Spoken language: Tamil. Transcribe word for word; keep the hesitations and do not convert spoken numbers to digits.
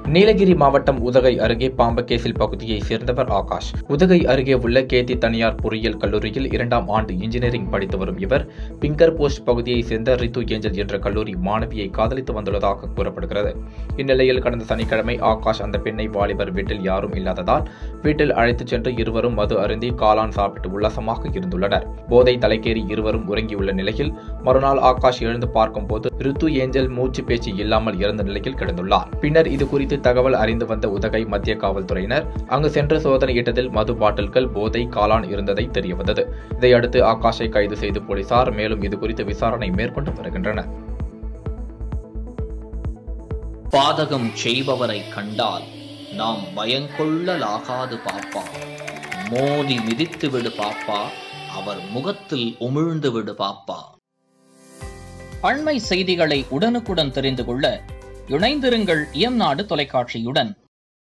நீலகிரி மாவட்டம் உதகை அருகே பாம்பகேசில் பகுதியைச் சேர்ந்தவர் ஆகாஷ். உதகை அருகே உள்ள கேத்தி தனியார் பொறியியல் கல்லூரியில் இரண்டாம் ஆண்டு இன்ஜினியரிங் படித்து வரும் இவர் பிங்கர் போஸ்ட் பகுதியைச் சேர்ந்த ரித்து ஏஞ்சல் என்ற கல்லூரி மாணவியை காதலித்து வந்துள்ளதாக கூறப்படுகிறது. இந்நிலையில் கடந்த சனிக்கிழமை ஆகாஷ் அந்த பெண்ணை வாலிபர் வீட்டில் யாரும் இல்லாததால் வீட்டில் அழைத்துச் சென்று இருவரும் மது அருந்தி காளான் சாப்பிட்டு உல்லாசமாக இருந்துள்ளனர். போதை தலைக்கேறி இருவரும் உறங்கியுள்ள நிலையில் மறுநாள் ஆகாஷ் எழுந்து பார்க்கும்போது ரித்து ஏஞ்சல் மூச்சு பேச்சு இல்லாமல் இறந்த நிலையில் கிடந்துள்ளார். பின்னர் இது குறித்து தகவல் அறிந்து வந்த உதகை மத்திய காவல்துறையினர் அங்கு சென்று சோதனையிட்டதில் மது பாட்டில்கள், போதை, காளான் இருந்ததை தெரியவந்தது. இதையடுத்து ஆகாஷை கைது செய்து போலீசார் மேலும் இதுகுறித்து விசாரணை மேற்கொண்டு வருகின்றனர். பாதகம் செய்பவரை கண்டால் நாம் பயங்கொள்ளலாகாது பாப்பா, மோதி மிதித்து விடு பாப்பா, அவர் முகத்தில் உமிழ்ந்து விடு பாப்பா. அண்மை செய்திகளை உடனுக்குடன் தெரிந்து கொள்ள இணைந்திருங்கள் இயம்நாடு தொலைக்காட்சியுடன்.